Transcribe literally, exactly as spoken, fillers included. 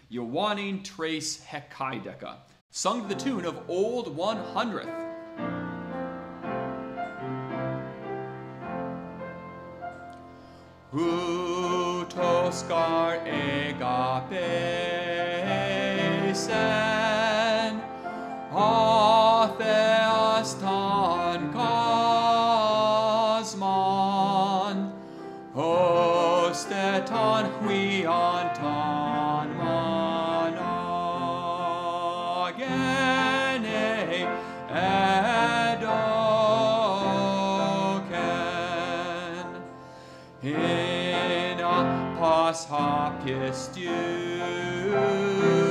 Ιωάννην τρεις εκκαίδεκα, sung to the tune of Old one hundredth. Ουτω σκαρ ηγαπησεν, Θεος τον κοσμον, ωστε τον υιον τον μονογενη εδωκεν, in a pas pistiu